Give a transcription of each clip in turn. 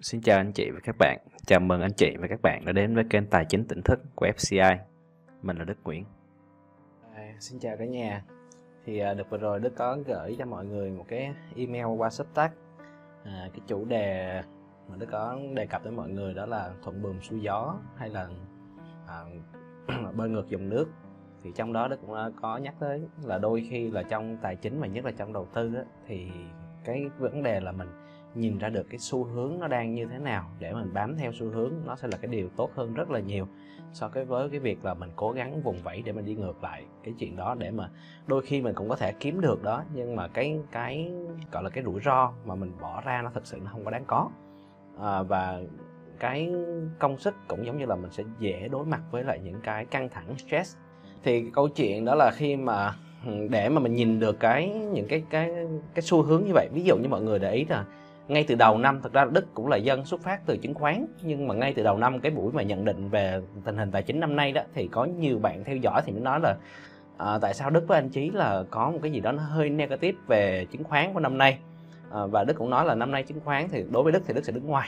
Xin chào anh chị và các bạn. Chào mừng anh chị và các bạn đã đến với kênh Tài chính tỉnh thức của FCI. Mình là Đức Nguyễn. Xin chào cả nhà. Đợt vừa rồi Đức có gửi cho mọi người một cái email qua Substack. Cái chủ đề mà Đức có đề cập với mọi người đó là thuận buồm xuôi gió hay là bơi ngược dòng nước. Thì trong đó Đức cũng có nhắc tới là đôi khi là trong tài chính và nhất là trong đầu tư đó, thì cái vấn đề là mình nhìn ra được cái xu hướng nó đang như thế nào để mình bám theo xu hướng, nó sẽ là cái điều tốt hơn rất là nhiều so với cái việc là mình cố gắng vùng vẫy để mình đi ngược lại cái chuyện đó. Để mà đôi khi mình cũng có thể kiếm được đó, nhưng mà cái gọi là cái rủi ro mà mình bỏ ra nó thực sự nó không có đáng có, và cái công sức cũng giống như là mình sẽ dễ đối mặt với lại những cái căng thẳng, stress. Thì câu chuyện đó là khi mà để mà mình nhìn được những cái xu hướng như vậy, ví dụ như mọi người để ý là ngay từ đầu năm, thật ra Đức cũng là dân xuất phát từ chứng khoán, nhưng mà ngay từ đầu năm, cái buổi mà nhận định về tình hình tài chính năm nay đó, thì có nhiều bạn theo dõi thì mới nói là tại sao Đức với anh Chí là có một cái gì đó nó hơi negative về chứng khoán của năm nay, và Đức cũng nói là năm nay chứng khoán thì đối với Đức thì Đức sẽ đứng ngoài.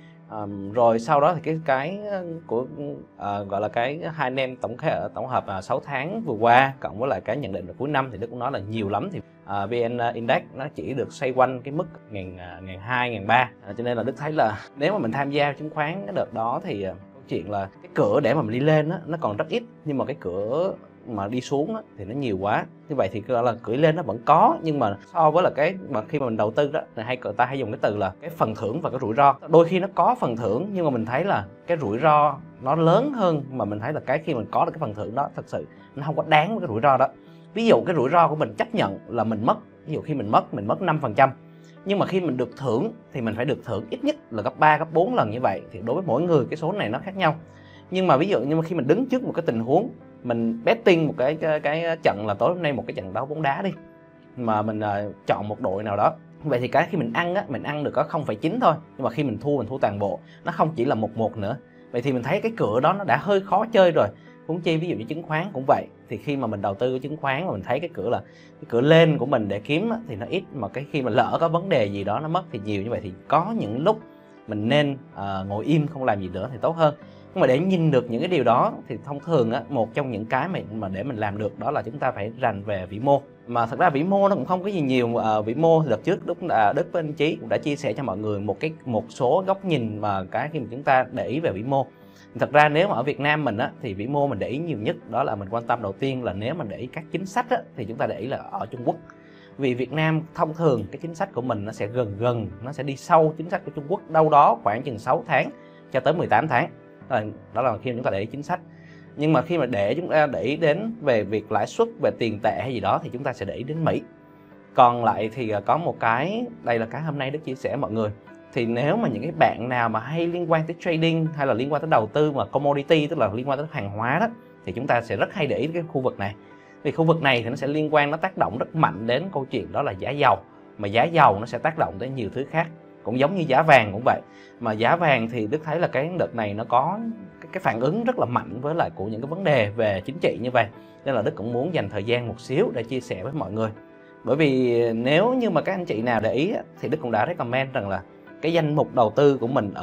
Rồi sau đó thì cái của gọi là cái hai anh em tổng hợp 6 tháng vừa qua cộng với lại cái nhận định vào cuối năm thì Đức cũng nói là nhiều lắm thì VN Index nó chỉ được xoay quanh cái mức 1.200, 1.300, cho nên là Đức thấy là nếu mà mình tham gia chứng khoán cái đợt đó thì câu chuyện là cái cửa để mà mình đi lên đó, nó còn rất ít, nhưng mà cái cửa mà đi xuống đó, thì nó nhiều quá. Như vậy thì gọi là cưỡi lên nó vẫn có, nhưng mà so với là cái mà khi mà mình đầu tư đó, người ta hay dùng cái từ là cái phần thưởng và cái rủi ro. Đôi khi nó có phần thưởng nhưng mà mình thấy là cái rủi ro nó lớn hơn, mà mình thấy là cái khi mình có được cái phần thưởng đó thật sự nó không có đáng với cái rủi ro đó. Ví dụ cái rủi ro của mình chấp nhận là mình mất, ví dụ khi mình mất 5%, nhưng mà khi mình được thưởng thì mình phải được thưởng ít nhất là gấp 3, gấp 4 lần như vậy. Thì đối với mỗi người cái số này nó khác nhau. Nhưng mà ví dụ như khi mình đứng trước một cái tình huống mình betting một cái trận là tối hôm nay một cái trận đấu bóng đá đi, mà mình chọn một đội nào đó, vậy thì cái khi mình ăn á, mình ăn được có 0,9 thôi, nhưng mà khi mình thua toàn bộ, nó không chỉ là 1-1 nữa. Vậy thì mình thấy cái cửa đó nó đã hơi khó chơi rồi. Huống chi ví dụ như chứng khoán cũng vậy, thì khi mà mình đầu tư chứng khoán mà mình thấy cái cửa lên của mình để kiếm á, thì nó ít, mà cái khi mà lỡ có vấn đề gì đó nó mất thì nhiều. Như vậy thì có những lúc mình nên ngồi im không làm gì nữa thì tốt hơn. Nhưng mà để nhìn được những cái điều đó thì thông thường á, một trong những cái mà để mình làm được đó là chúng ta phải rành về vĩ mô. Mà thật ra vĩ mô nó cũng không có gì nhiều. Vĩ mô thì đợt trước Đức với anh Chí cũng đã chia sẻ cho mọi người một số góc nhìn mà cái khi mà chúng ta để ý về vĩ mô. Thật ra nếu mà ở Việt Nam mình á, thì vĩ mô mình để ý nhiều nhất đó là mình quan tâm đầu tiên là nếu mình để ý các chính sách á, thì chúng ta để ý là ở Trung Quốc. Vì Việt Nam thông thường cái chính sách của mình nó sẽ nó sẽ đi sâu chính sách của Trung Quốc đâu đó khoảng chừng 6 tháng cho tới 18 tháng. Đó là khi mà chúng ta để ý chính sách. Nhưng mà khi mà chúng ta để ý đến về việc lãi suất, về tiền tệ hay gì đó thì chúng ta sẽ để ý đến Mỹ. Còn lại thì có một cái, đây là cái hôm nay Đức chia sẻ mọi người. Thì nếu mà những cái bạn nào mà hay liên quan tới trading hay là liên quan tới đầu tư mà commodity, tức là liên quan tới hàng hóa đó, thì chúng ta sẽ rất hay để ý cái khu vực này. Vì khu vực này thì nó sẽ nó tác động rất mạnh đến câu chuyện đó là giá dầu. Mà giá dầu nó sẽ tác động tới nhiều thứ khác. Cũng giống như giá vàng cũng vậy. Mà giá vàng thì Đức thấy là cái đợt này nó có cái phản ứng rất là mạnh với lại của những cái vấn đề về chính trị như vậy. Nên là Đức cũng muốn dành thời gian một xíu để chia sẻ với mọi người. Bởi vì nếu như mà các anh chị nào để ý thì Đức cũng đã recommend rằng là cái danh mục đầu tư của mình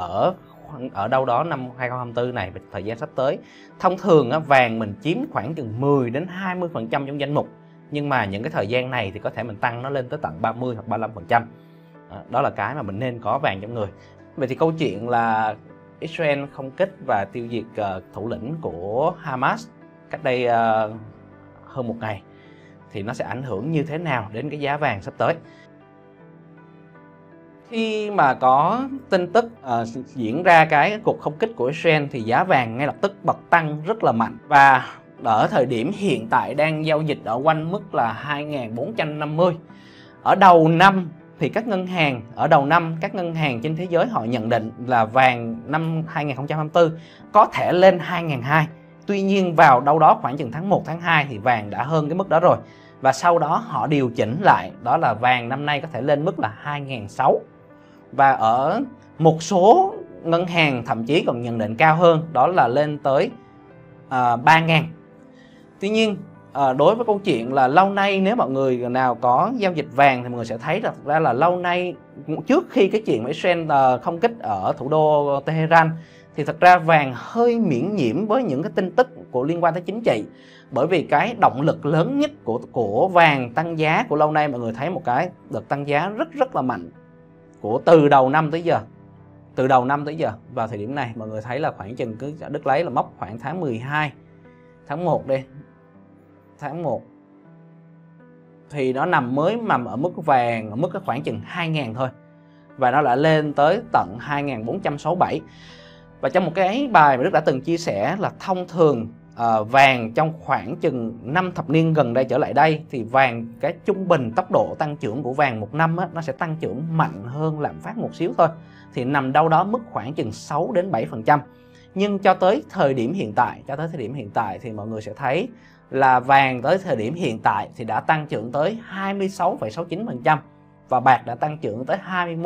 ở đâu đó năm 2024 này, thời gian sắp tới, thông thường vàng mình chiếm khoảng chừng 10-20% trong danh mục. Nhưng mà những cái thời gian này thì có thể mình tăng nó lên tới tận 30 hoặc 35%. Đó là cái mà mình nên có vàng trong người. Vậy thì câu chuyện là Israel không kích và tiêu diệt thủ lĩnh của Hamas cách đây hơn một ngày thì nó sẽ ảnh hưởng như thế nào đến cái giá vàng sắp tới? Khi mà có tin tức diễn ra cái cuộc không kích của Israel thì giá vàng ngay lập tức bật tăng rất là mạnh, và ở thời điểm hiện tại đang giao dịch ở quanh mức là 2.450. Ở đầu năm thì các ngân hàng trên thế giới họ nhận định là vàng năm 2024 có thể lên 2.200. Tuy nhiên vào đâu đó khoảng chừng tháng 1, tháng 2 thì vàng đã hơn cái mức đó rồi. Và sau đó họ điều chỉnh lại, đó là vàng năm nay có thể lên mức là 2.600. Và ở một số ngân hàng thậm chí còn nhận định cao hơn, đó là lên tới 3.000. Tuy nhiên đối với câu chuyện là lâu nay, nếu mọi người nào có giao dịch vàng thì mọi người sẽ thấy ra là lâu nay, trước khi cái chuyện Israel không kích ở thủ đô Tehran, thì thật ra vàng hơi miễn nhiễm với những cái tin tức của liên quan tới chính trị. Bởi vì cái động lực lớn nhất của vàng tăng giá của lâu nay, mọi người thấy một cái đợt tăng giá rất là mạnh từ đầu năm tới giờ. Từ đầu năm tới giờ vào thời điểm này mọi người thấy là khoảng chừng cứ đứt lấy là mốc khoảng tháng 12, tháng 1 đi, tháng 1 thì nó mới nằm ở mức vàng ở mức khoảng chừng 2.000 thôi, và nó đã lên tới tận 2.467. Và trong một cái bài mà Đức đã từng chia sẻ là thông thường vàng trong khoảng chừng 5 thập niên gần đây trở lại đây thì vàng, cái trung bình tốc độ tăng trưởng của vàng một năm nó sẽ tăng trưởng mạnh hơn lạm phát một xíu thôi, thì nằm đâu đó mức khoảng chừng 6 đến 7%. Nhưng cho tới thời điểm hiện tại thì mọi người sẽ thấy là vàng tới thời điểm hiện tại thì đã tăng trưởng tới 26,69% và bạc đã tăng trưởng tới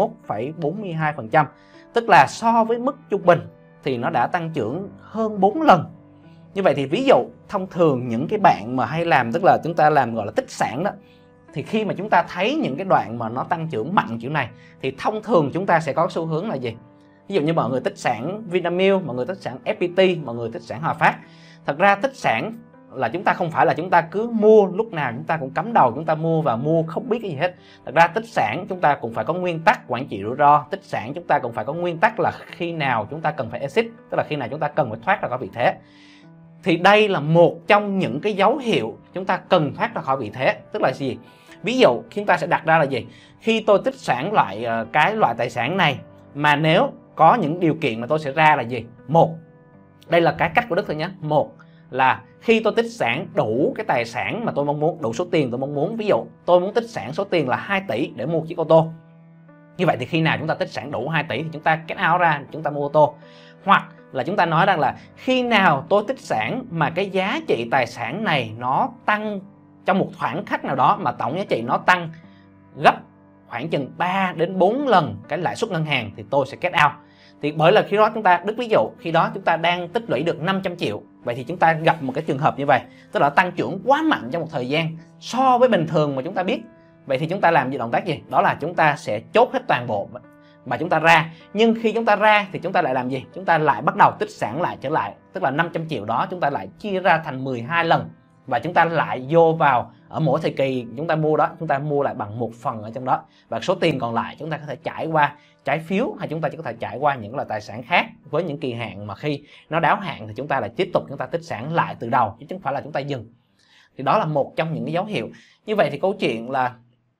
21,42%. Tức là so với mức trung bình thì nó đã tăng trưởng hơn 4 lần. Như vậy thì ví dụ thông thường những cái bạn mà hay làm, tức là chúng ta làm gọi là tích sản đó, thì khi mà chúng ta thấy những cái đoạn mà nó tăng trưởng mạnh kiểu này thì thông thường chúng ta sẽ có xu hướng là gì? Ví dụ như mọi người tích sản Vinamilk, mọi người tích sản FPT, mọi người tích sản Hòa Phát. Thật ra tích sản là chúng ta không phải là chúng ta cứ mua lúc nào chúng ta cũng cắm đầu chúng ta mua và mua không biết cái gì hết. Thật ra tích sản chúng ta cũng phải có nguyên tắc quản trị rủi ro. Tích sản chúng ta cũng phải có nguyên tắc là khi nào chúng ta cần phải exit, tức là khi nào chúng ta cần phải thoát ra khỏi vị thế. Thì đây là một trong những cái dấu hiệu chúng ta cần thoát ra khỏi vị thế. Tức là gì? Ví dụ chúng ta sẽ đặt ra là gì? Khi tôi tích sản cái loại tài sản này mà nếu có những điều kiện mà tôi sẽ ra là gì? Một, đây là cái cách của Đức thôi nhé. Một là khi tôi tích sản đủ cái tài sản mà tôi mong muốn, đủ số tiền tôi mong muốn. Ví dụ tôi muốn tích sản số tiền là 2 tỷ để mua chiếc ô tô. Như vậy thì khi nào chúng ta tích sản đủ 2 tỷ thì chúng ta kết out ra, chúng ta mua ô tô. Hoặc là chúng ta nói rằng là khi nào tôi tích sản mà cái giá trị tài sản này nó tăng trong một khoảng khắc nào đó, mà tổng giá trị nó tăng gấp khoảng chừng 3 đến 4 lần cái lãi suất ngân hàng thì tôi sẽ kết out. Thì bởi là khi đó chúng ta, Đức ví dụ khi đó chúng ta đang tích lũy được 500 triệu. Vậy thì chúng ta gặp một cái trường hợp như vậy, tức là tăng trưởng quá mạnh trong một thời gian so với bình thường mà chúng ta biết. Vậy thì chúng ta làm gì, động tác gì? Đó là chúng ta sẽ chốt hết toàn bộ mà chúng ta ra. Nhưng khi chúng ta ra thì chúng ta lại làm gì? Chúng ta lại bắt đầu tích sản lại trở lại. Tức là 500 triệu đó chúng ta lại chia ra thành 12 lần. Và chúng ta lại vô vào ở mỗi thời kỳ chúng ta mua đó, chúng ta mua lại bằng một phần ở trong đó. Và số tiền còn lại chúng ta có thể trải qua trái phiếu, hay chúng ta chỉ có thể trải qua những loại tài sản khác với những kỳ hạn mà khi nó đáo hạn thì chúng ta lại tiếp tục chúng ta tích sản lại từ đầu, chứ không phải là chúng ta dừng. Thì đó là một trong những cái dấu hiệu. Như vậy thì câu chuyện là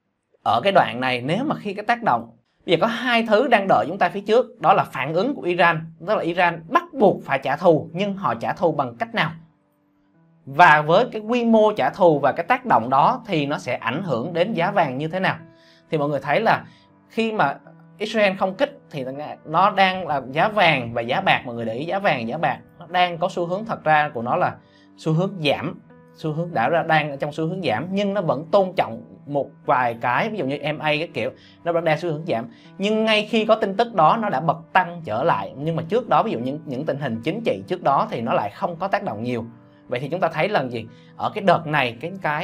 ở cái đoạn này, nếu mà khi cái tác động, bây giờ có hai thứ đang đợi chúng ta phía trước, đó là phản ứng của Iran, tức là Iran bắt buộc phải trả thù, nhưng họ trả thù bằng cách nào? Và với cái quy mô trả thù và cái tác động đó thì nó sẽ ảnh hưởng đến giá vàng như thế nào? Thì mọi người thấy là khi mà Israel không kích thì nó đang là giá vàng và giá bạc, mọi người để ý giá vàng, giá bạc nó đang có xu hướng, thật ra của nó là xu hướng giảm, xu hướng đang ở trong xu hướng giảm, nhưng nó vẫn tôn trọng một vài cái, ví dụ như MA cái kiểu, nó vẫn đang xu hướng giảm. Nhưng ngay khi có tin tức đó nó đã bật tăng trở lại, nhưng mà trước đó ví dụ những tình hình chính trị trước đó thì nó lại không có tác động nhiều. Vậy thì chúng ta thấy là gì? Ở cái đợt này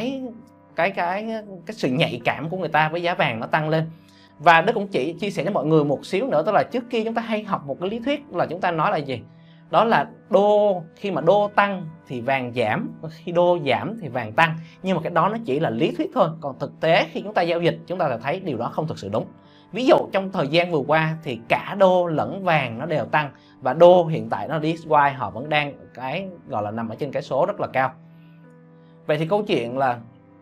cái sự nhạy cảm của người ta với giá vàng nó tăng lên. Và Đức cũng chỉ chia sẻ cho mọi người một xíu nữa, tức là trước kia chúng ta hay học một cái lý thuyết là chúng ta nói là gì? Đó là khi mà đô tăng thì vàng giảm, khi đô giảm thì vàng tăng. Nhưng mà cái đó nó chỉ là lý thuyết thôi. Còn thực tế khi chúng ta giao dịch chúng ta sẽ thấy điều đó không thực sự đúng. Ví dụ trong thời gian vừa qua thì cả đô lẫn vàng nó đều tăng. Và đô hiện tại nó DXY họ vẫn đang cái gọi là nằm ở trên cái số rất là cao. Vậy thì câu chuyện là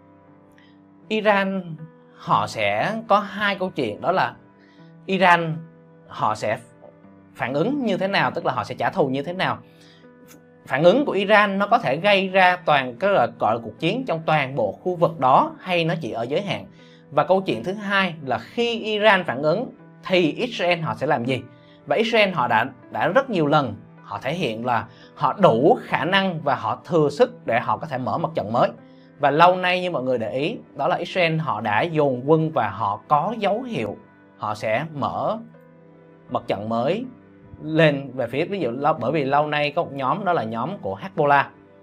Iran họ sẽ có hai câu chuyện, đó là Iran họ sẽ phản ứng như thế nào, tức là họ sẽ trả thù như thế nào. Phản ứng của Iran nó có thể gây ra toàn cái gọi là cuộc chiến trong toàn bộ khu vực đó, hay nó chỉ ở giới hạn. Và câu chuyện thứ hai là khi Iran phản ứng thì Israel họ sẽ làm gì? Và Israel họ đã rất nhiều lần họ thể hiện là họ đủ khả năng và họ thừa sức để họ có thể mở mặt trận mới. Và lâu nay như mọi người để ý, đó là Israel họ đã dồn quân và họ có dấu hiệu họ sẽ mở mặt trận mới lên về phía, ví dụ bởi vì lâu nay có một nhóm, đó là nhóm của Hezbollah.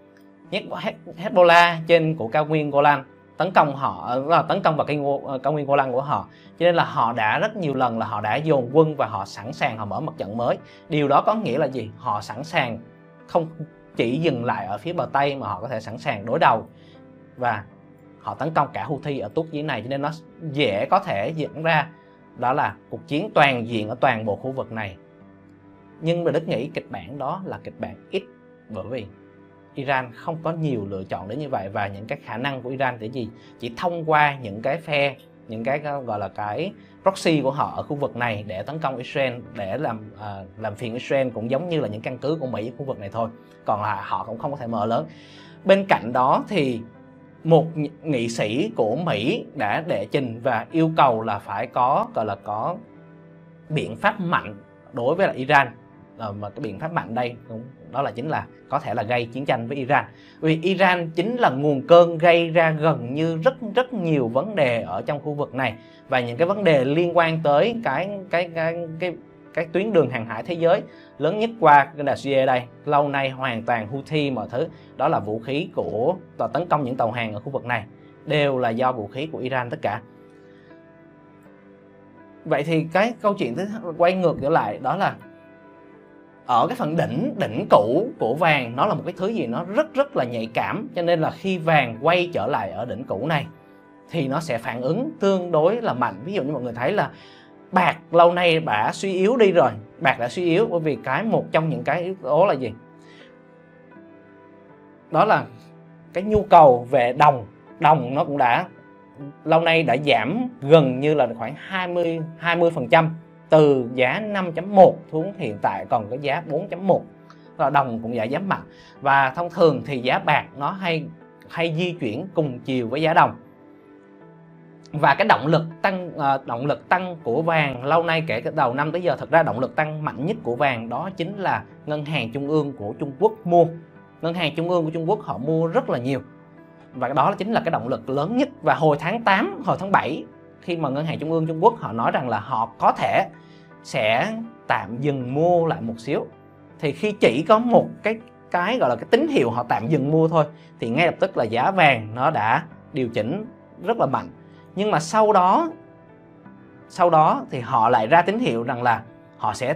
Hezbollah trên của cao nguyên Golan tấn công họ, tấn công vào cái cao nguyên Golan của họ. Cho nên là họ đã rất nhiều lần là họ đã dồn quân và họ sẵn sàng họ mở mặt trận mới. Điều đó có nghĩa là gì? Họ sẵn sàng không chỉ dừng lại ở phía bờ Tây mà họ có thể sẵn sàng đối đầu, và họ tấn công cả Houthi ở tuốt dưới này, cho nên nó dễ có thể diễn ra đó là cuộc chiến toàn diện ở toàn bộ khu vực này. Nhưng mà Đức nghĩ kịch bản đó là kịch bản ít, bởi vì Iran không có nhiều lựa chọn đến như vậy, và những cái khả năng của Iran để gì? Chỉ thông qua những cái phe, những cái gọi là cái proxy của họ ở khu vực này để tấn công Israel, để làm phiền Israel, cũng giống như là những căn cứ của Mỹ ở khu vực này thôi. Còn là họ cũng không có thể mở lớn. Bên cạnh đó thì một nghị sĩ của Mỹ đã đệ trình và yêu cầu là phải có gọi là có biện pháp mạnh đối với là Iran. Mà cái biện pháp mạnh đây đó là chính là có thể là gây chiến tranh với Iran, vì Iran chính là nguồn cơn gây ra gần như rất nhiều vấn đề ở trong khu vực này, và những cái vấn đề liên quan tới cái tuyến đường hàng hải thế giới lớn nhất qua cái đà Suez đây, lâu nay hoàn toàn Houthi mọi thứ, đó là vũ khí của tấn công những tàu hàng ở khu vực này đều là do vũ khí của Iran tất cả. Vậy thì cái câu chuyện quay ngược trở lại đó là ở cái phần đỉnh cũ của vàng, nó là một cái thứ gì nó rất là nhạy cảm, cho nên là khi vàng quay trở lại ở đỉnh cũ này thì nó sẽ phản ứng tương đối là mạnh. Ví dụ như mọi người thấy là bạc lâu nay đã suy yếu đi rồi, bạc đã suy yếu bởi vì một trong những cái yếu tố là gì? Đó là cái nhu cầu về đồng nó cũng đã lâu nay đã giảm gần như là khoảng 20% từ giá 5.1 xuống hiện tại còn có giá 4.1, là đồng cũng giảm mạnh. Và thông thường thì giá bạc nó hay di chuyển cùng chiều với giá đồng. Và cái động lực tăng của vàng lâu nay kể từ đầu năm tới giờ, thật ra động lực tăng mạnh nhất của vàng đó chính là ngân hàng trung ương của Trung Quốc mua. Ngân hàng trung ương của Trung Quốc họ mua rất là nhiều, và đó chính là cái động lực lớn nhất. Và hồi tháng 8, hồi tháng 7, khi mà ngân hàng trung ương Trung Quốc họ nói rằng là họ có thể sẽ tạm dừng mua lại một xíu, thì khi chỉ có một cái gọi là cái tín hiệu họ tạm dừng mua thôi thì ngay lập tức là giá vàng nó đã điều chỉnh rất là mạnh. Nhưng mà sau đó thì họ lại ra tín hiệu rằng là họ sẽ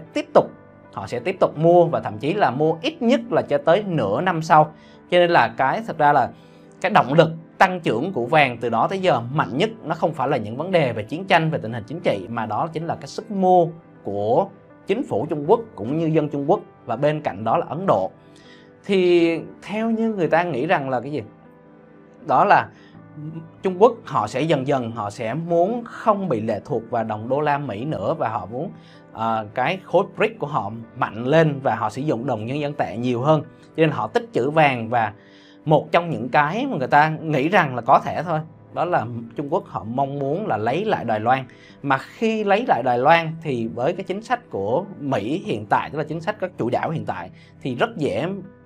tiếp tục mua, và thậm chí là mua ít nhất là cho tới nửa năm sau. Cho nên là thật ra là cái động lực tăng trưởng của vàng từ đó tới giờ mạnh nhất nó không phải là những vấn đề về chiến tranh, về tình hình chính trị, mà đó chính là cái sức mua của chính phủ Trung Quốc cũng như dân Trung Quốc, và bên cạnh đó là Ấn Độ. Thì theo như người ta nghĩ rằng là cái gì? Đó là Trung Quốc họ sẽ dần họ sẽ muốn không bị lệ thuộc vào đồng đô la Mỹ nữa, và họ muốn cái khối BRICS của họ mạnh lên và họ sử dụng đồng nhân dân tệ nhiều hơn, cho nên họ tích trữ vàng. Và một trong những cái mà người ta nghĩ rằng là có thể thôi, đó là Trung Quốc họ mong muốn là lấy lại Đài Loan. Mà khi lấy lại Đài Loan thì với cái chính sách của Mỹ hiện tại, tức là chính sách các chủ đảo hiện tại, thì rất dễ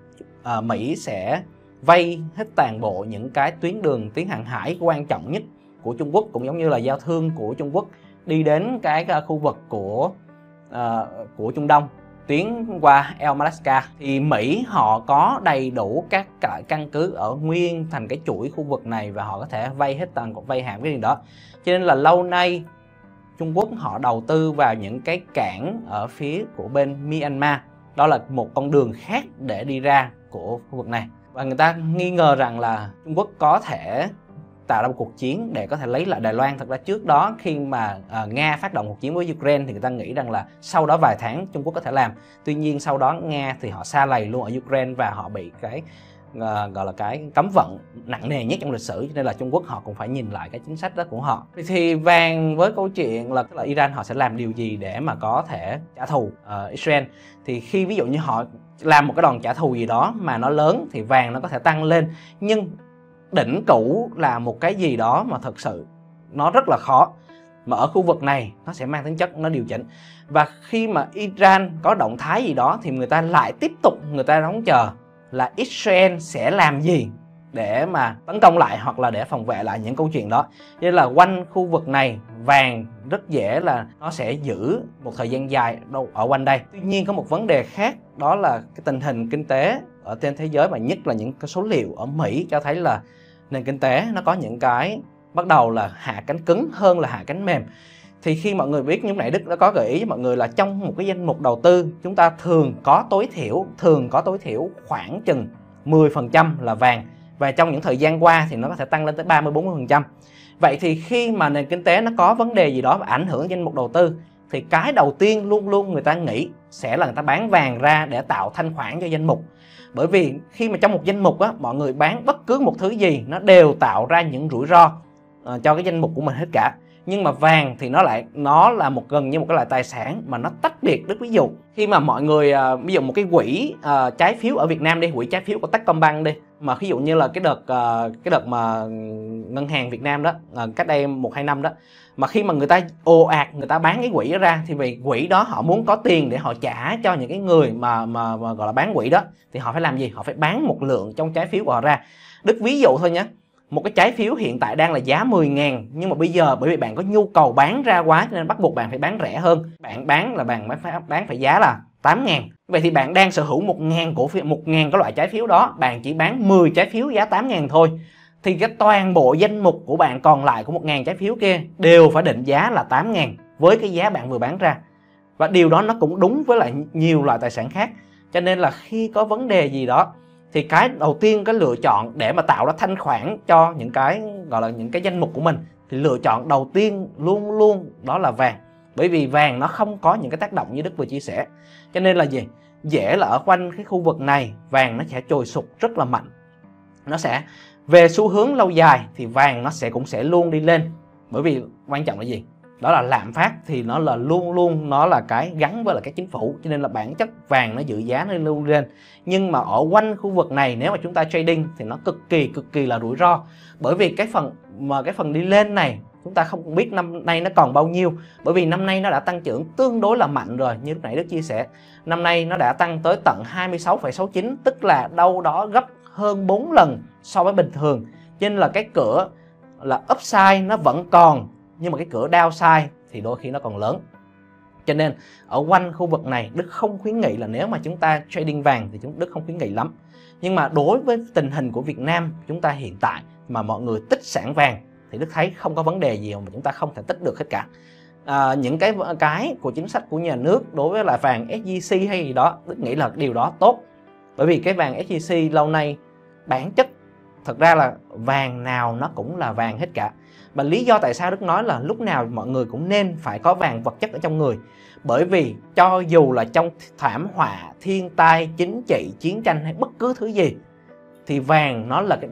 Mỹ sẽ vây hết toàn bộ những cái tuyến hàng hải quan trọng nhất của Trung Quốc, cũng giống như là giao thương của Trung Quốc đi đến cái khu vực của Trung Đông, tuyến qua El Malaska, thì Mỹ họ có đầy đủ các căn cứ ở nguyên thành cái chuỗi khu vực này, và họ có thể vây hết vây hãm cái gì đó. Cho nên là lâu nay Trung Quốc họ đầu tư vào những cái cảng ở phía của bên Myanmar, đó là một con đường khác để đi ra của khu vực này. Và người ta nghi ngờ rằng là Trung Quốc có thể tạo ra một cuộc chiến để có thể lấy lại Đài Loan. Thật ra trước đó khi mà Nga phát động cuộc chiến với Ukraine thì người ta nghĩ rằng là sau đó vài tháng Trung Quốc có thể làm. Tuy nhiên sau đó Nga thì họ sa lầy luôn ở Ukraine, và họ bị cái gọi là cái cấm vận nặng nề nhất trong lịch sử, cho nên là Trung Quốc họ cũng phải nhìn lại cái chính sách đó của họ. Thì vàng với câu chuyện là Iran họ sẽ làm điều gì để mà có thể trả thù Israel, thì khi ví dụ như họ làm một cái đòn trả thù gì đó mà nó lớn thì vàng nó có thể tăng lên. Nhưng đỉnh cũ là một cái gì đó mà thật sự nó rất là khó, mà ở khu vực này nó sẽ mang tính chất nó điều chỉnh. Và khi mà Iran có động thái gì đó thì người ta lại tiếp tục người ta đón chờ là Israel sẽ làm gì để mà tấn công lại hoặc là để phòng vệ lại những câu chuyện đó. Nên là quanh khu vực này vàng rất dễ là nó sẽ giữ một thời gian dài ở quanh đây. Tuy nhiên có một vấn đề khác, đó là cái tình hình kinh tế ở trên thế giới, và nhất là những cái số liệu ở Mỹ cho thấy là nền kinh tế nó có những cái bắt đầu là hạ cánh cứng hơn là hạ cánh mềm. Thì khi mọi người biết, như lúc nãy Đức đã có gợi ý với mọi người là trong một cái danh mục đầu tư chúng ta thường có tối thiểu khoảng chừng 10% là vàng, và trong những thời gian qua thì nó có thể tăng lên tới 30-40%. Vậy thì khi mà nền kinh tế nó có vấn đề gì đó và ảnh hưởng danh mục đầu tư, thì cái đầu tiên luôn luôn người ta nghĩ sẽ là người ta bán vàng ra để tạo thanh khoản cho danh mục. Bởi vì khi mà trong một danh mục á, mọi người bán bất cứ một thứ gì nó đều tạo ra những rủi ro cho cái danh mục của mình hết cả. Nhưng mà vàng thì nó là gần như một cái loại tài sản mà nó tách biệt. Đức ví dụ khi mà mọi người ví dụ một cái quỹ trái phiếu ở Việt Nam đi, quỹ trái phiếu của Techcombank đi, mà ví dụ như là cái đợt mà ngân hàng Việt Nam đó cách đây 1-2 năm đó, mà khi mà người ta ồ ạt người ta bán cái quỹ đó ra, thì vì quỹ đó họ muốn có tiền để họ trả cho những cái người mà gọi là bán quỹ đó, thì họ phải làm gì? Họ phải bán một lượng trong trái phiếu của họ ra. Đức ví dụ thôi nhé, một cái trái phiếu hiện tại đang là giá 10.000, nhưng mà bây giờ bởi vì bạn có nhu cầu bán ra quá cho nên bắt buộc bạn phải bán rẻ hơn. Bạn bán phải giá là 8.000. Vậy thì bạn đang sở hữu 1.000 cổ phiếu, 1.000 cái loại trái phiếu đó, bạn chỉ bán 10 trái phiếu giá 8.000 thôi, thì cái toàn bộ danh mục của bạn còn lại của 1.000 trái phiếu kia đều phải định giá là 8.000 với cái giá bạn vừa bán ra. Và điều đó nó cũng đúng với lại nhiều loại tài sản khác. Cho nên là khi có vấn đề gì đó thì cái đầu tiên, cái lựa chọn để mà tạo ra thanh khoản cho những cái gọi là những cái danh mục của mình, thì lựa chọn đầu tiên luôn luôn đó là vàng. Bởi vì vàng nó không có những cái tác động như Đức vừa chia sẻ. Cho nên là gì? Dễ là ở quanh cái khu vực này vàng nó sẽ trồi sụt rất là mạnh. Nó sẽ về xu hướng lâu dài thì vàng nó cũng sẽ luôn đi lên. Bởi vì quan trọng là gì? Đó là lạm phát thì nó là luôn luôn nó là cái gắn với là cái chính phủ, cho nên là bản chất vàng nó giữ giá nó luôn lên. Nhưng mà ở quanh khu vực này nếu mà chúng ta trading thì nó cực kỳ là rủi ro. Bởi vì cái phần đi lên này chúng ta không biết năm nay nó còn bao nhiêu. Bởi vì năm nay nó đã tăng trưởng tương đối là mạnh rồi, như lúc nãy Đức chia sẻ. Năm nay nó đã tăng tới tận 26,69, tức là đâu đó gấp hơn 4 lần so với bình thường. Cho nên là cái cửa là upside nó vẫn còn, nhưng mà cái cửa downside thì đôi khi nó còn lớn. Cho nên ở quanh khu vực này Đức không khuyến nghị là nếu mà chúng ta trading vàng thì Đức không khuyến nghị lắm. Nhưng mà đối với tình hình của Việt Nam chúng ta hiện tại mà mọi người tích sản vàng thì Đức thấy không có vấn đề gì mà chúng ta không thể tích được hết cả. Những cái của chính sách của nhà nước đối với là vàng SJC hay gì đó, Đức nghĩ là điều đó tốt. Bởi vì cái vàng SJC lâu nay bản chất thật ra là vàng nào nó cũng là vàng hết cả. Và lý do tại sao Đức nói là lúc nào mọi người cũng nên phải có vàng vật chất ở trong người. Bởi vì cho dù là trong thảm họa, thiên tai, chính trị, chiến tranh hay bất cứ thứ gì, thì vàng nó là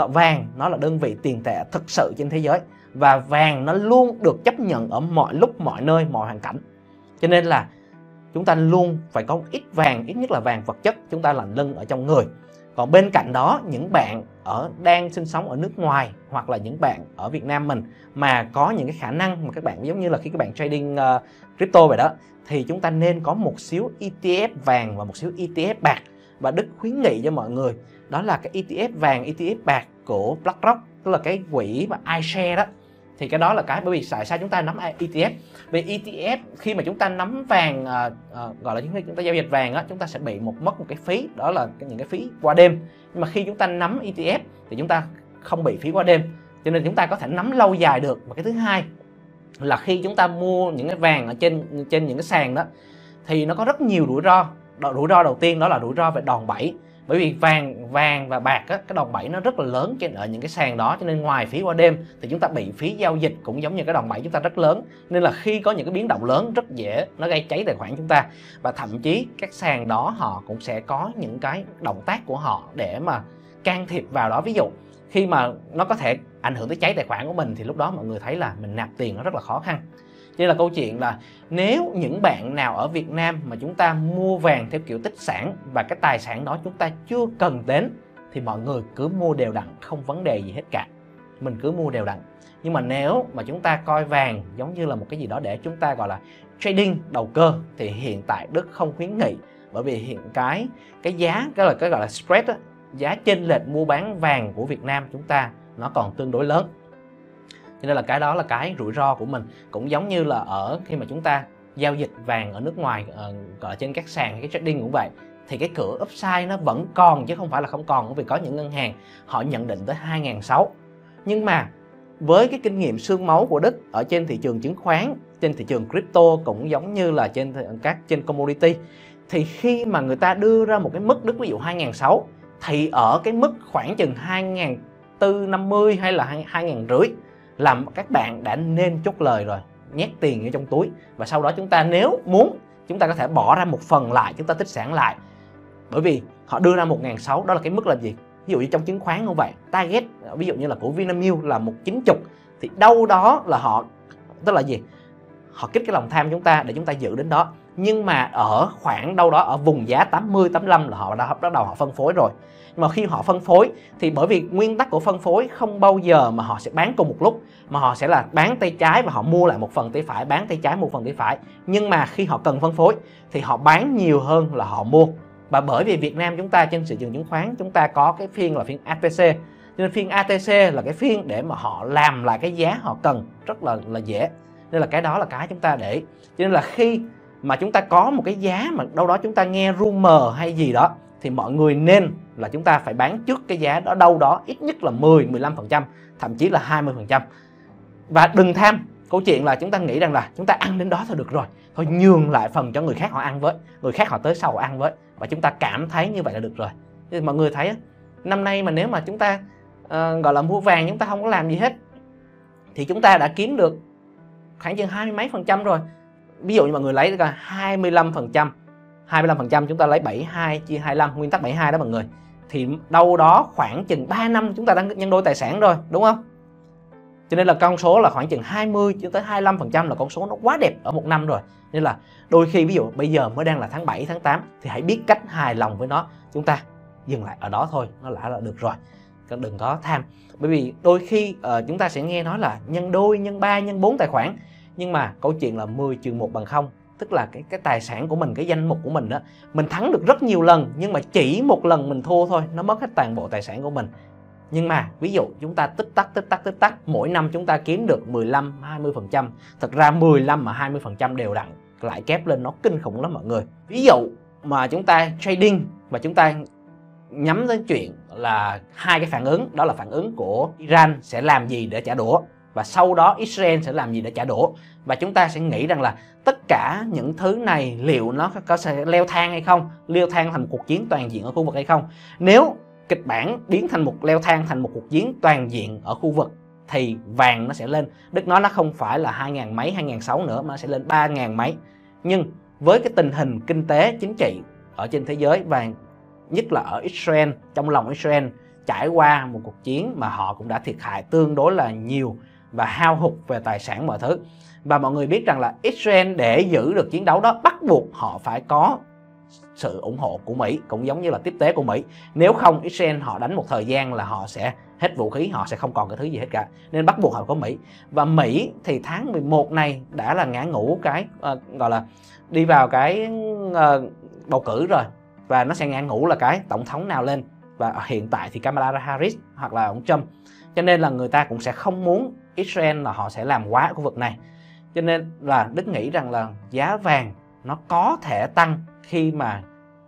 đơn vị tiền tệ thực sự trên thế giới. Và vàng nó luôn được chấp nhận ở mọi lúc, mọi nơi, mọi hoàn cảnh. Cho nên là chúng ta luôn phải có ít vàng, ít nhất là vàng vật chất chúng ta làm lưng ở trong người. Còn bên cạnh đó, những bạn đang sinh sống ở nước ngoài hoặc là những bạn ở Việt Nam mình mà có những cái khả năng mà các bạn giống như là khi các bạn trading crypto vậy đó, thì chúng ta nên có một xíu ETF vàng và một xíu ETF bạc. Và Đức khuyến nghị cho mọi người đó là cái ETF vàng, ETF bạc của BlackRock, tức là cái quỹ mà iShare đó. Thì cái đó là cái, bởi vì tại sao chúng ta nắm ETF? Vì ETF khi mà chúng ta nắm vàng, gọi là chúng ta giao dịch vàng á, chúng ta sẽ bị mất một cái phí, đó là những cái phí qua đêm. Nhưng mà khi chúng ta nắm ETF thì chúng ta không bị phí qua đêm, cho nên chúng ta có thể nắm lâu dài được. Và cái thứ hai là khi chúng ta mua những cái vàng ở trên những cái sàn đó thì nó có rất nhiều rủi ro. Rủi ro đầu tiên đó là rủi ro về đòn bẩy. Bởi vì vàng và bạc á, cái đòn bẩy nó rất là lớn ở những cái sàn đó, cho nên ngoài phí qua đêm thì chúng ta bị phí giao dịch cũng giống như cái đòn bẩy chúng ta rất lớn. Nên là khi có những cái biến động lớn rất dễ nó gây cháy tài khoản chúng ta. Và thậm chí các sàn đó họ cũng sẽ có những cái động tác của họ để mà can thiệp vào đó. Ví dụ khi mà nó có thể ảnh hưởng tới cháy tài khoản của mình thì lúc đó mọi người thấy là mình nạp tiền nó rất là khó khăn. Cho nên là câu chuyện là nếu những bạn nào ở Việt Nam mà chúng ta mua vàng theo kiểu tích sản và cái tài sản đó chúng ta chưa cần đến thì mọi người cứ mua đều đặn, không vấn đề gì hết cả. Mình cứ mua đều đặn. Nhưng mà nếu mà chúng ta coi vàng giống như là một cái gì đó để chúng ta gọi là trading đầu cơ thì hiện tại Đức không khuyến nghị. Bởi vì hiện cái giá, cái gọi là spread đó, giá chênh lệch mua bán vàng của Việt Nam chúng ta nó còn tương đối lớn. Cho nên là cái đó là cái rủi ro của mình. Cũng giống như là ở khi mà chúng ta giao dịch vàng ở nước ngoài, ở trên các sàn hay cái trading cũng vậy, thì cái cửa upside nó vẫn còn chứ không phải là không còn, bởi vì có những ngân hàng họ nhận định tới 2006. Nhưng mà với cái kinh nghiệm xương máu của Đức ở trên thị trường chứng khoán, trên thị trường crypto, cũng giống như là trên commodity, thì khi mà người ta đưa ra một cái mức Đức ví dụ 2006 thì ở cái mức khoảng chừng 2450 hay là 2500 là các bạn đã nên chốt lời rồi, nhét tiền ở trong túi, và sau đó chúng ta nếu muốn chúng ta có thể bỏ ra một phần lại, chúng ta tích sản lại. Bởi vì họ đưa ra 1600, đó là cái mức là gì? Ví dụ như trong chứng khoán cũng vậy, target ví dụ như là của Vinamilk là 190, thì đâu đó là họ, tức là gì? Họ kích cái lòng tham chúng ta để chúng ta giữ đến đó. Nhưng mà ở khoảng đâu đó ở vùng giá 80, 85 là họ đã bắt đầu họ phân phối rồi. Nhưng mà khi họ phân phối thì bởi vì nguyên tắc của phân phối không bao giờ mà họ sẽ bán cùng một lúc, mà họ sẽ là bán tay trái và họ mua lại một phần tay phải, bán tay trái một phần tay phải. Nhưng mà khi họ cần phân phối thì họ bán nhiều hơn là họ mua. Và bởi vì Việt Nam chúng ta trên thị trường chứng khoán chúng ta có cái phiên là phiên ATC, nên phiên ATC là cái phiên để mà họ làm lại cái giá họ cần rất là dễ. Nên là cái đó là cái chúng ta để. Cho nên là khi mà chúng ta có một cái giá mà đâu đó chúng ta nghe rumor hay gì đó, thì mọi người nên là chúng ta phải bán trước cái giá đó đâu đó ít nhất là 10-15%, thậm chí là 20%. Và đừng tham câu chuyện là chúng ta nghĩ rằng là chúng ta ăn đến đó thôi được rồi, thôi nhường lại phần cho người khác họ ăn với, người khác họ tới sau họ ăn với, và chúng ta cảm thấy như vậy là được rồi. Thì mọi người thấy năm nay mà nếu mà chúng ta gọi là mua vàng, chúng ta không có làm gì hết thì chúng ta đã kiếm được khoảng chừng 20 mấy % rồi. Ví dụ như mọi người lấy ra 25%, chúng ta lấy 72 chia 25, nguyên tắc 72 đó mọi người, thì đâu đó khoảng chừng 3 năm chúng ta đã nhân đôi tài sản rồi, đúng không? Cho nên là con số là khoảng chừng 20 cho tới 25% là con số nó quá đẹp ở một năm rồi. Nên là đôi khi ví dụ bây giờ mới đang là tháng 7, tháng 8 thì hãy biết cách hài lòng với nó, chúng ta dừng lại ở đó thôi, nó đã là được rồi. Đừng có tham. Bởi vì đôi khi chúng ta sẽ nghe nói là nhân đôi, nhân 3, nhân 4 tài khoản, nhưng mà câu chuyện là 10-1 bằng 0, tức là cái tài sản của mình, cái danh mục của mình đó, mình thắng được rất nhiều lần nhưng mà chỉ một lần mình thua thôi, nó mất hết toàn bộ tài sản của mình. Nhưng mà ví dụ chúng ta tích tắc, mỗi năm chúng ta kiếm được 15-20%. Thật ra 15 mà 20% đều đặn lại kép lên nó kinh khủng lắm mọi người. Ví dụ mà chúng ta trading và chúng ta nhắm đến chuyện là hai cái phản ứng, đó là phản ứng của Iran sẽ làm gì để trả đũa, và sau đó Israel sẽ làm gì để trả đũa. Và chúng ta sẽ nghĩ rằng là tất cả những thứ này liệu nó có sẽ leo thang hay không, leo thang thành một cuộc chiến toàn diện ở khu vực hay không. Nếu kịch bản biến thành một leo thang thành một cuộc chiến toàn diện ở khu vực thì vàng nó sẽ lên. Đức nói nó không phải là 2000 mấy, 2006 nữa mà nó sẽ lên 3000 mấy. Nhưng với cái tình hình kinh tế chính trị ở trên thế giới và nhất là ở Israel, trong lòng Israel trải qua một cuộc chiến mà họ cũng đã thiệt hại tương đối là nhiều và hao hụt về tài sản mọi thứ. Và mọi người biết rằng là Israel để giữ được chiến đấu đó bắt buộc họ phải có sự ủng hộ của Mỹ, cũng giống như là tiếp tế của Mỹ. Nếu không Israel họ đánh một thời gian là họ sẽ hết vũ khí, họ sẽ không còn cái thứ gì hết cả. Nên bắt buộc họ có Mỹ. Và Mỹ thì tháng 11 này đã là ngã ngũ cái gọi là đi vào cái bầu cử rồi. Và nó sẽ ngã ngũ là cái tổng thống nào lên. Và hiện tại thì Kamala Harris hoặc là ông Trump. Cho nên là người ta cũng sẽ không muốn Israel là họ sẽ làm quá ở khu vực này. Cho nên là Đức nghĩ rằng là giá vàng nó có thể tăng khi mà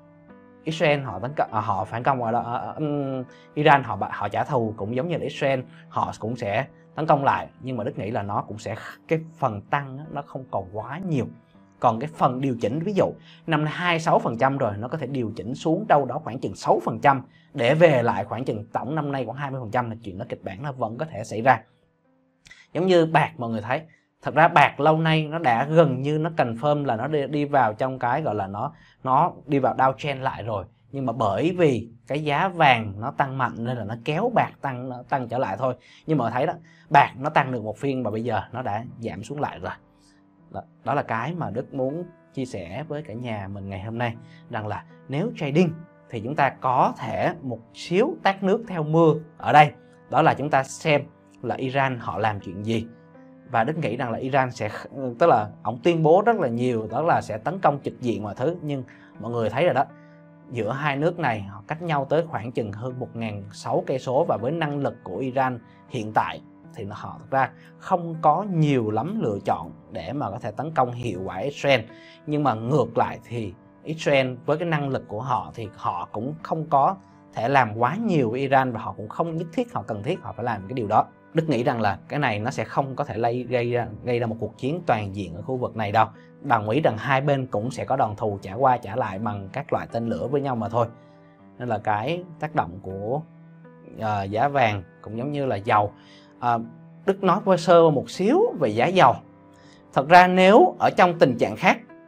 Israel họ phản công ở đó, Iran họ trả thù cũng giống như là Israel, họ cũng sẽ tấn công lại. Nhưng mà Đức nghĩ là nó cũng sẽ, cái phần tăng nó không còn quá nhiều. Còn cái phần điều chỉnh, ví dụ năm nay 26% rồi, nó có thể điều chỉnh xuống đâu đó khoảng chừng 6% để về lại khoảng chừng tổng năm nay khoảng 20%, là chuyện đó kịch bản nó vẫn có thể xảy ra. Giống như bạc mọi người thấy, thật ra bạc lâu nay nó đã gần như nó confirm là nó đi vào trong cái gọi là nó đi vào downtrend lại rồi. Nhưng mà bởi vì cái giá vàng nó tăng mạnh nên là nó kéo bạc tăng trở lại thôi. Nhưng mà thấy đó, bạc nó tăng được một phiên và bây giờ nó đã giảm xuống lại rồi. Đó là cái mà Đức muốn chia sẻ với cả nhà mình ngày hôm nay, rằng là nếu trading thì chúng ta có thể một xíu tát nước theo mưa ở đây. Đó là chúng ta xem là Iran họ làm chuyện gì. Và Đức nghĩ rằng là Iran sẽ, tức là ông tuyên bố rất là nhiều, đó là sẽ tấn công trực diện mọi thứ. Nhưng mọi người thấy rồi đó, giữa hai nước này họ cách nhau tới khoảng chừng hơn 1.600 cây số, và với năng lực của Iran hiện tại thì họ thực ra không có nhiều lắm lựa chọn để mà có thể tấn công hiệu quả Israel. Nhưng mà ngược lại thì Israel với cái năng lực của họ thì họ cũng không có thể làm quá nhiều với Iran, và họ cũng không nhất thiết, họ cần thiết họ phải làm cái điều đó. Đức nghĩ rằng là cái này nó sẽ không có thể gây ra một cuộc chiến toàn diện ở khu vực này đâu. Đồng ý rằng hai bên cũng sẽ có đòn thù trả qua trả lại bằng các loại tên lửa với nhau mà thôi. Nên là cái tác động của giá vàng cũng giống như là dầu. Đức nói qua sơ một xíu về giá dầu. Thật ra nếu ở trong tình trạng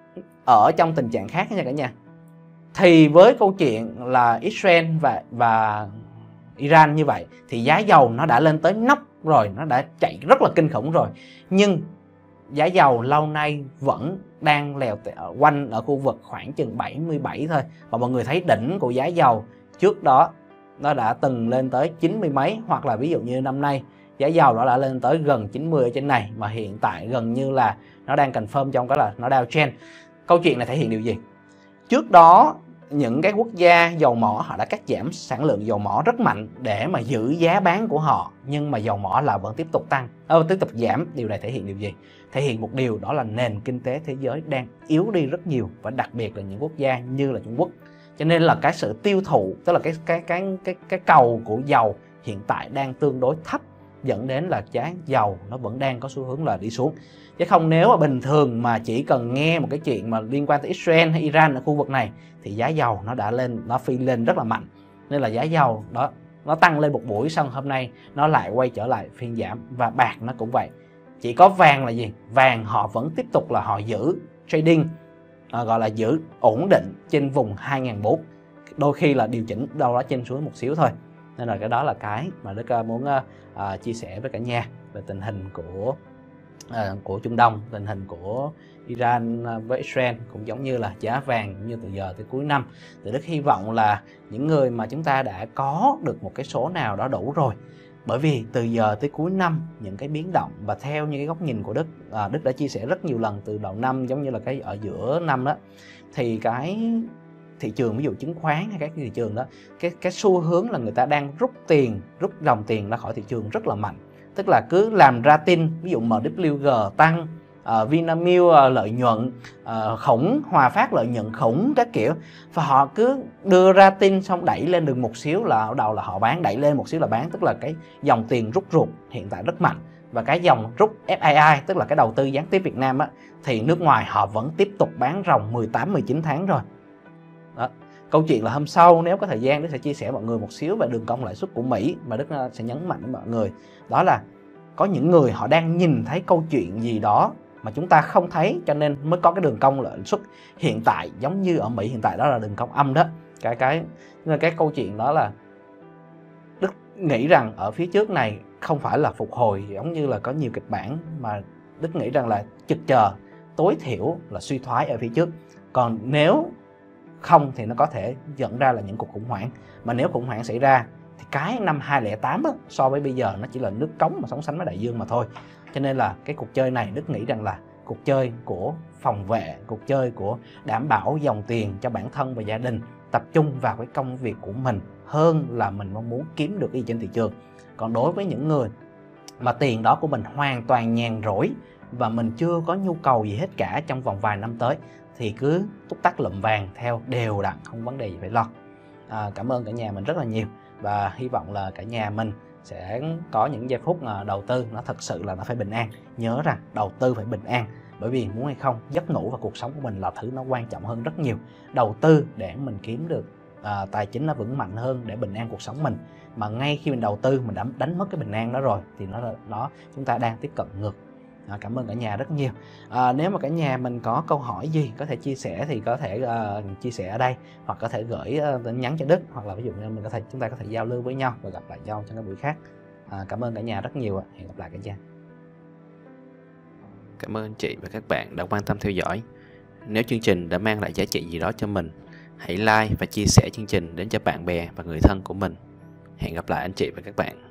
khác nha cả nhà, thì với câu chuyện là Israel và Iran như vậy thì giá dầu nó đã lên tới nóc rồi, nó đã chạy rất là kinh khủng rồi. Nhưng giá dầu lâu nay vẫn đang lèo quanh ở khu vực khoảng chừng 77 thôi. Và mọi người thấy đỉnh của giá dầu trước đó nó đã từng lên tới 90 mấy, hoặc là ví dụ như năm nay giá dầu nó đã lên tới gần 90 ở trên này, mà hiện tại gần như là nó đang confirm trong cái là nó downtrend. Câu chuyện này thể hiện điều gì? Trước đó những cái quốc gia dầu mỏ họ đã cắt giảm sản lượng dầu mỏ rất mạnh để mà giữ giá bán của họ, nhưng mà dầu mỏ là vẫn tiếp tục tiếp tục giảm. Điều này thể hiện điều gì? Thể hiện một điều, đó là nền kinh tế thế giới đang yếu đi rất nhiều, và đặc biệt là những quốc gia như là Trung Quốc. Cho nên là cái sự tiêu thụ, tức là cái cầu của dầu hiện tại đang tương đối thấp, dẫn đến là giá dầu nó vẫn đang có xu hướng là đi xuống. Chứ không nếu mà bình thường mà chỉ cần nghe một cái chuyện mà liên quan tới Israel hay Iran ở khu vực này thì giá dầu nó đã lên, nó phi lên rất là mạnh. Nên là giá dầu đó nó tăng lên một buổi, xong hôm nay nó lại quay trở lại phiên giảm. Và bạc nó cũng vậy. Chỉ có vàng là gì? Vàng họ vẫn tiếp tục là họ giữ trading, gọi là giữ ổn định trên vùng 2.400, đôi khi là điều chỉnh đâu đó trên xuống một xíu thôi. Nên là cái đó là cái mà Đức muốn chia sẻ với cả nhà về tình hình của Trung Đông, tình hình của Iran với Israel, cũng giống như là giá vàng như từ giờ tới cuối năm. Thì Đức hy vọng là những người mà chúng ta đã có được một cái số nào đó đủ rồi, bởi vì từ giờ tới cuối năm những cái biến động, và theo như cái góc nhìn của Đức, Đức đã chia sẻ rất nhiều lần từ đầu năm, giống như là cái ở giữa năm đó, thì cái thị trường ví dụ chứng khoán hay các thị trường đó, cái xu hướng là người ta đang rút dòng tiền ra khỏi thị trường rất là mạnh. Tức là cứ làm ra tin, ví dụ MWG tăng, Vinamilk lợi nhuận khủng, Hòa Phát lợi nhuận khủng các kiểu, và họ cứ đưa ra tin xong đẩy lên được một xíu là ở đầu là họ bán, đẩy lên một xíu là bán. Tức là cái dòng tiền rút ruột hiện tại rất mạnh. Và cái dòng rút FII, tức là cái đầu tư gián tiếp Việt Nam á, thì nước ngoài họ vẫn tiếp tục bán ròng 18-19 tháng rồi đó. Câu chuyện là hôm sau nếu có thời gian Đức sẽ chia sẻ mọi người một xíu về đường cong lãi suất của Mỹ, mà Đức sẽ nhấn mạnh với mọi người đó là có những người họ đang nhìn thấy câu chuyện gì đó mà chúng ta không thấy, cho nên mới có cái đường cong lãi suất hiện tại giống như ở Mỹ hiện tại, đó là đường cong âm đó. Cái câu chuyện đó là Đức nghĩ rằng ở phía trước này không phải là phục hồi giống như là có nhiều kịch bản, mà Đức nghĩ rằng là chực chờ tối thiểu là suy thoái ở phía trước. Còn nếu không thì nó có thể dẫn ra là những cuộc khủng hoảng. Mà nếu khủng hoảng xảy ra thì cái năm 2008 á, so với bây giờ nó chỉ là nước cống mà sóng sánh với đại dương mà thôi. Cho nên là cái cuộc chơi này Đức nghĩ rằng là cuộc chơi của phòng vệ, cuộc chơi của đảm bảo dòng tiền cho bản thân và gia đình, tập trung vào cái công việc của mình hơn là mình mong muốn kiếm được gì trên thị trường. Còn đối với những người mà tiền đó của mình hoàn toàn nhàn rỗi và mình chưa có nhu cầu gì hết cả trong vòng vài năm tới, thì cứ túc tắc lụm vàng theo đều đặn, không vấn đề gì phải lo. Cảm ơn cả nhà mình rất là nhiều, và hy vọng là cả nhà mình sẽ có những giây phút đầu tư nó thật sự là nó phải bình an. Nhớ rằng đầu tư phải bình an, bởi vì muốn hay không, giấc ngủ và cuộc sống của mình là thứ nó quan trọng hơn rất nhiều. Đầu tư để mình kiếm được tài chính nó vững mạnh hơn, để bình an cuộc sống mình. Mà ngay khi mình đầu tư mình đã đánh mất cái bình an đó rồi thì chúng ta đang tiếp cận ngược. Cảm ơn cả nhà rất nhiều. Nếu mà cả nhà mình có câu hỏi gì có thể chia sẻ thì có thể chia sẻ ở đây, hoặc có thể gửi tin nhắn cho Đức, hoặc là ví dụ như chúng ta có thể giao lưu với nhau và gặp lại nhau trong các buổi khác. Cảm ơn cả nhà rất nhiều. Hẹn gặp lại cả nhà. Cảm ơn anh chị và các bạn đã quan tâm theo dõi. Nếu chương trình đã mang lại giá trị gì đó cho mình, hãy like và chia sẻ chương trình đến cho bạn bè và người thân của mình. Hẹn gặp lại anh chị và các bạn.